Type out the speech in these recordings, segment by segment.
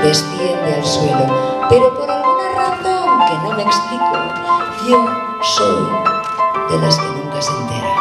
desciende al suelo, pero por alguna razón que no me explico, yo soy de las que nunca se entera.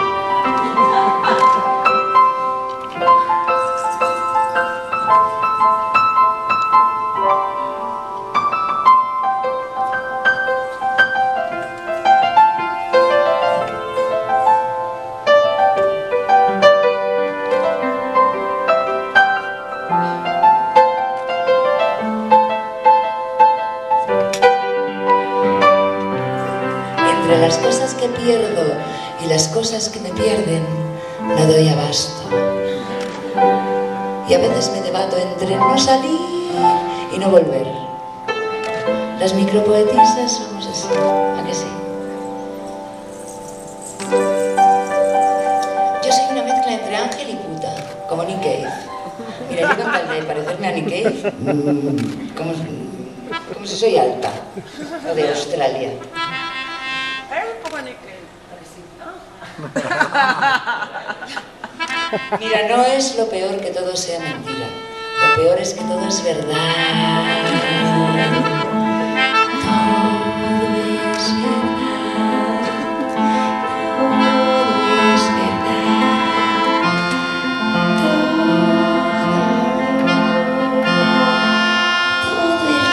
Entre las cosas que pierdo y las cosas que me pierden, no doy abasto. Y a veces me debato entre no salir y no volver. Las micropoetisas somos así, ¿a que sí? Yo soy una mezcla entre ángel y puta, como Nick Cave. Mira, yo con tal de parecerme a Nick Cave, como si soy alta, o de Australia. Mira, no es lo peor que todo sea mentira. Lo peor es que todo es verdad. Todo es verdad. Todo es verdad. Todo es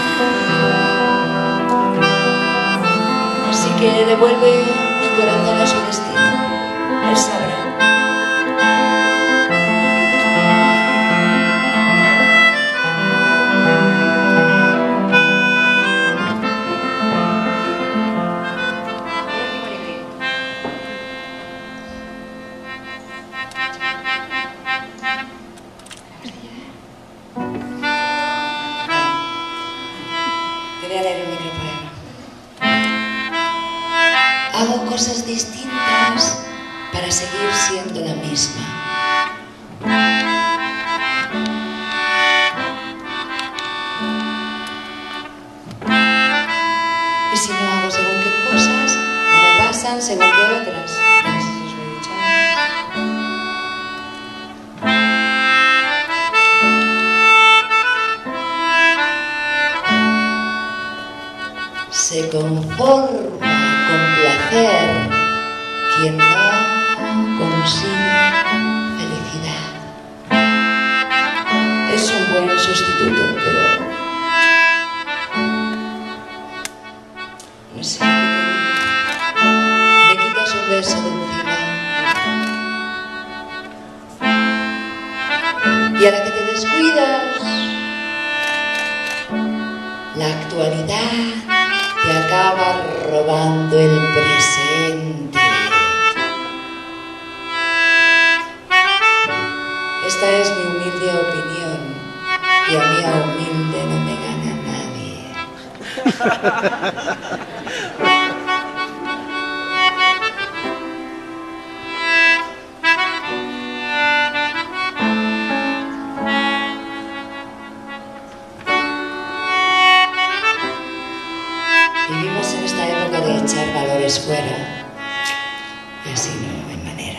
verdad. Así que devuelve mi corazón a su destino. Él sabrá. Te voy a leer un micropoema. Hago cosas distintas para seguir siendo la misma. Y si no hago según qué cosas, no me pasan según qué otras. No sé si os lo he dicho antes. Se conforma con placer quien no consigue felicidad. Es un buen sustituto, pero no sé qué te digo. Me quitas un beso de encima y a la que te descuidas, la actualidad te acaba robando el presente. Esta es mi humilde opinión, y a mí a humilde no me gana nadie. Vivimos en esta época de echar valores fuera, y así no hay manera.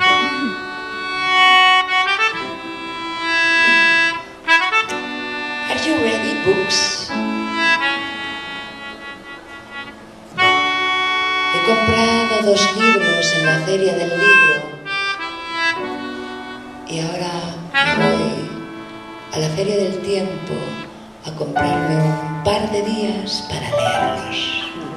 Are you ready, books? He comprado 2 libros en la feria del libro y ahora me voy a la feria del tiempo a comprarme un par de días para leerlos.